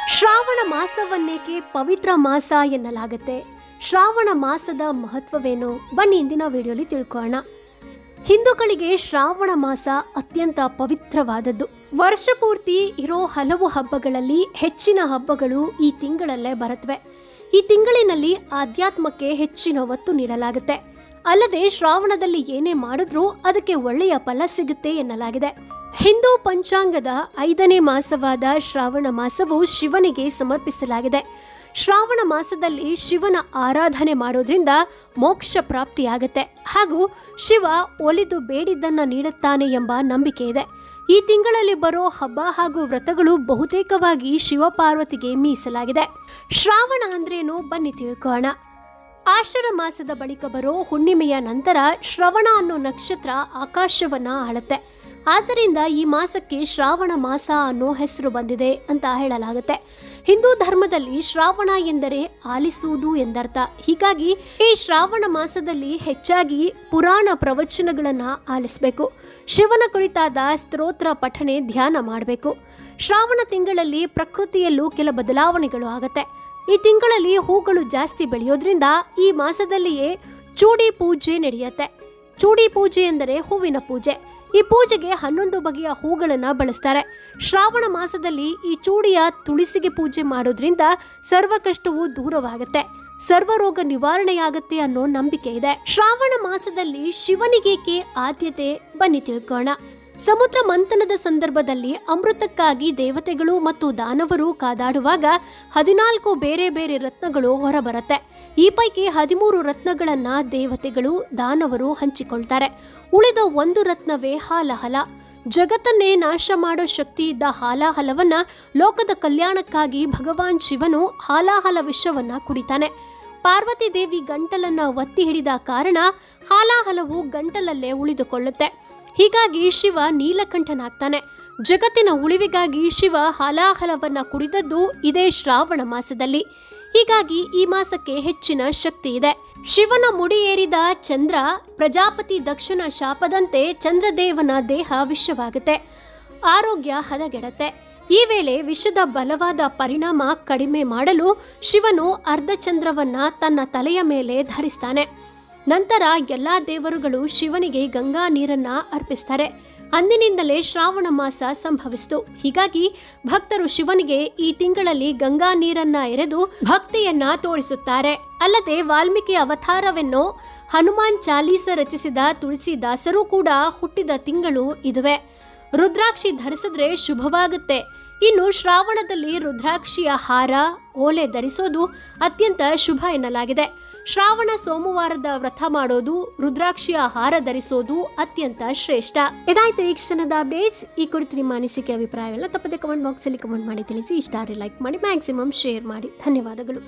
ಶ್ರಾವಣ ಮಾಸವನ್ನೇಕೆ ಪವಿತ್ರ ಮಾಸ ಎನ್ನಲಾಗುತ್ತೆ? ಶ್ರಾವಣ ಮಾಸದ ಮಹತ್ವವೇನು? ಬನ್ನಿ ಇಂದಿನ ವಿಡಿಯೋಲಿ ತಿಳ್ಕೊಳ್ಳೋಣ. ಹಿಂದೂಗಳಿಗೆ ಶ್ರಾವಣ ಮಾಸ ಅತ್ಯಂತ ಪವಿತ್ರವಾದದ್ದು. ವರ್ಷ ಪೂರ್ತಿ ಇರೋ ಹಲವು ಹಬ್ಬಗಳಲ್ಲಿ ಹೆಚ್ಚಿನ ಹಬ್ಬಗಳು ಈ ತಿಂಗಳಲ್ಲೇ ಬರುತ್ತವೆ. ಈ ತಿಂಗಳಿನಲ್ಲಿ ಆಧ್ಯಾತ್ಮಕ್ಕೆ ಹೆಚ್ಚಿನ ಒತ್ತು ನೀಡಲಾಗುತ್ತೆ. ಅಲ್ಲದೆ ಶ್ರಾವಣದಲ್ಲಿ ಏನೇ ಮಾಡಿದ್ರೂ ಅದಕ್ಕೆ ಒಳ್ಳೆಯ ಫಲ ಸಿಗುತ್ತೆ ಎನ್ನಲಾಗಿದೆ. ಹಿಂದೂ ಪಂಚಾಂಗದ 5ನೇ ಮಾಸವಾದ ಶ್ರಾವಣ ಮಾಸವು ಶಿವನಿಗೆ ಸಮರ್ಪಿಸಲಾಗಿದೆ. ಶ್ರಾವಣ ಮಾಸದಲ್ಲಿ ಶಿವನ ಆರಾಧನೆ ಮಾಡೋದ್ರಿಂದ ಮೋಕ್ಷ ಪ್ರಾಪ್ತಿಯಾಗುತ್ತೆ ಹಾಗೂ ಶಿವ ಒಲಿದು ಬೇಡಿದ್ದನ್ನ ನೀಡುತ್ತಾನೆ ಎಂಬ ನಂಬಿಕೆ ಇದೆ. ಈ ತಿಂಗಳಲ್ಲಿ ಬರೋ ಹಬ್ಬ ಹಾಗೂ ವ್ರತಗಳು ಬಹುತೇಕವಾಗಿ ಶಿವಪಾರ್ವತಿಗೆ ಮೀಸಲಾಗಿದೆ. ಶ್ರಾವಣ ಅಂದ್ರೇನು? ಬನ್ನಿ ತಿಳ್ಕೊಳ್ಳೋಣ. ಆಷಾಢ ಮಾಸದ ಬಳಿಕ ಬರೋ ಹುಣ್ಣಿಮೆಯ ನಂತರ ಶ್ರವಣ ಅನ್ನೋ ನಕ್ಷತ್ರ ಆಕಾಶವನ್ನ ಆಳುತ್ತೆ. ಆದ್ದರಿಂದ ಈ ಮಾಸಕ್ಕೆ ಶ್ರಾವಣ ಮಾಸ ಅನ್ನೋ ಹೆಸರು ಬಂದಿದೆ ಅಂತ ಹೇಳಲಾಗುತ್ತೆ. ಹಿಂದೂ ಧರ್ಮದಲ್ಲಿ ಶ್ರಾವಣ ಎಂದರೆ ಆಲಿಸುವುದು ಎಂದರ್ಥ. ಹೀಗಾಗಿ ಈ ಶ್ರಾವಣ ಮಾಸದಲ್ಲಿ ಹೆಚ್ಚಾಗಿ ಪುರಾಣ ಪ್ರವಚನಗಳನ್ನ ಆಲಿಸಬೇಕು. ಶಿವನ ಕುರಿತಾದ ಸ್ತೋತ್ರ ಪಠಣೆ, ಧ್ಯಾನ ಮಾಡಬೇಕು. ಶ್ರಾವಣ ತಿಂಗಳಲ್ಲಿ ಪ್ರಕೃತಿಯಲ್ಲೂ ಕೆಲ ಬದಲಾವಣೆಗಳು ಆಗತ್ತೆ. ಈ ತಿಂಗಳಲ್ಲಿ ಹೂಗಳು ಜಾಸ್ತಿ ಬೆಳೆಯೋದ್ರಿಂದ ಈ ಮಾಸದಲ್ಲಿಯೇ ಚೂಡಿ ಪೂಜೆ ನಡೆಯುತ್ತೆ. ಚೂಡಿ ಪೂಜೆ ಎಂದರೆ ಹೂವಿನ ಪೂಜೆ. ಈ ಪೂಜೆಗೆ 11 ಬಗೆಯ ಹೂಗಳನ್ನು ಬಳಸ್ತಾರೆ. ಶ್ರಾವಣ ಮಾಸದಲ್ಲಿ ಈ ಚೂಡಿಯ ತುಳಸಿಗೆ ಪೂಜೆ ಮಾಡೋದ್ರಿಂದ ಸರ್ವ ಕಷ್ಟವೂ ದೂರವಾಗುತ್ತೆ, ಸರ್ವರೋಗ ನಿವಾರಣೆಯಾಗುತ್ತೆ ಅನ್ನೋ ನಂಬಿಕೆ ಇದೆ. ಶ್ರಾವಣ ಮಾಸದಲ್ಲಿ ಶಿವನಿಗೇಕೆ ಆದ್ಯತೆ? ಬನ್ನಿ ತಿಳ್ಕೋಣ. ಸಮುದ್ರ ಮಂಥನದ ಸಂದರ್ಭದಲ್ಲಿ ಅಮೃತಕ್ಕಾಗಿ ದೇವತೆಗಳು ಮತ್ತು ದಾನವರು ಕಾದಾಡುವಾಗ 14 ಬೇರೆ ಬೇರೆ ರತ್ನಗಳು ಹೊರಬರುತ್ತೆ. ಈ ಪೈಕಿ 13 ರತ್ನಗಳನ್ನ ದೇವತೆಗಳು, ದಾನವರು ಹಂಚಿಕೊಳ್ತಾರೆ. ಉಳಿದ 1 ರತ್ನವೇ ಹಾಲಾಹಲ. ಜಗತ್ತನ್ನೇ ನಾಶ ಮಾಡೋ ಶಕ್ತಿ ಇದ್ದ ಹಾಲಾಹಲವನ್ನ ಲೋಕದ ಕಲ್ಯಾಣಕ್ಕಾಗಿ ಭಗವಾನ್ ಶಿವನು ಹಾಲಾಹಲ ವಿಷವನ್ನ ಕುಡಿತಾನೆ. ಪಾರ್ವತಿ ದೇವಿ ಗಂಟಲನ್ನ ಒತ್ತಿ ಹಿಡಿದ ಕಾರಣ ಹಾಲಾಹಲವು ಗಂಟಲಲ್ಲೇ ಉಳಿದುಕೊಳ್ಳುತ್ತೆ. ಹೀಗಾಗಿ ಶಿವ ನೀಲಕಂಠನಾಗ್ತಾನೆ. ಜಗತ್ತಿನ ಉಳಿವಿಗಾಗಿ ಶಿವ ಹಾಲಾಹಲವನ್ನ ಕುಡಿದದ್ದು ಇದೇ ಶ್ರಾವಣ ಮಾಸದಲ್ಲಿ. ಹೀಗಾಗಿ ಈ ಮಾಸಕ್ಕೆ ಹೆಚ್ಚಿನ ಶಕ್ತಿ ಇದೆ. ಶಿವನ ಮುಡಿ ಏರಿದ ಚಂದ್ರ ಪ್ರಜಾಪತಿ ದಕ್ಷನ ಶಾಪದಂತೆ ಚಂದ್ರದೇವನ ದೇಹ ವಿಷವಾಗುತ್ತೆ, ಆರೋಗ್ಯ ಹದಗೆಡತ್ತೆ. ಈ ವೇಳೆ ವಿಷದ ಬಲವಾದ ಪರಿಣಾಮ ಕಡಿಮೆ ಮಾಡಲು ಶಿವನು ಅರ್ಧಚಂದ್ರವನ್ನ ತನ್ನ ತಲೆಯ ಮೇಲೆ ಧರಿಸ್ತಾನೆ. ನಂತರ ಎಲ್ಲಾ ದೇವರುಗಳು ಶಿವನಿಗೆ ಗಂಗಾ ನೀರನ್ನ ಅರ್ಪಿಸ್ತಾರೆ. ಅಂದಿನಿಂದಲೇ ಶ್ರಾವಣ ಮಾಸ ಸಂಭವಿಸಿತು. ಹೀಗಾಗಿ ಭಕ್ತರು ಶಿವನಿಗೆ ಈ ತಿಂಗಳಲ್ಲಿ ಗಂಗಾ ನೀರನ್ನ ಎರೆದು ಭಕ್ತಿಯನ್ನ ತೋರಿಸುತ್ತಾರೆ. ಅಲ್ಲದೆ ವಾಲ್ಮೀಕಿ ಅವತಾರವೆನ್ನೋ ಹನುಮಾನ್ ಚಾಲೀಸ ರಚಿಸಿದ ತುಳಸಿದಾಸರು ಕೂಡ ಹುಟ್ಟಿದ ತಿಂಗಳು ಇದುವೆ. ರುದ್ರಾಕ್ಷಿ ಧರಿಸಿದ್ರೆ ಶುಭವಾಗುತ್ತೆ. ಇನ್ನು ಶ್ರಾವಣದಲ್ಲಿ ರುದ್ರಾಕ್ಷಿಯ ಹಾರ, ಓಲೆ ಧರಿಸೋದು ಅತ್ಯಂತ ಶುಭ ಎನ್ನಲಾಗಿದೆ. ಶ್ರಾವಣ ಸೋಮವಾರದ ವ್ರತ ಮಾಡೋದು, ರುದ್ರಾಕ್ಷಿಯ ಹಾರ ಧರಿಸೋದು ಅತ್ಯಂತ ಶ್ರೇಷ್ಠ. ಇದಾಯ್ತು ಈ ಕ್ಷಣದ ಅಪ್ಡೇಟ್ಸ್. ಈ ಕುರಿತು ನಿಮ್ಮ ಅನಿಸಿಕೆ, ಅಭಿಪ್ರಾಯಗಳನ್ನ ತಪ್ಪದೆ ಕಮೆಂಟ್ ಬಾಕ್ಸ್ ಅಲ್ಲಿ ಕಮೆಂಟ್ ಮಾಡಿ ತಿಳಿಸಿ. ಇಷ್ಟ ಆದರೆ ಲೈಕ್ ಮಾಡಿ, ಮ್ಯಾಕ್ಸಿಮಮ್ ಶೇರ್ ಮಾಡಿ. ಧನ್ಯವಾದಗಳು.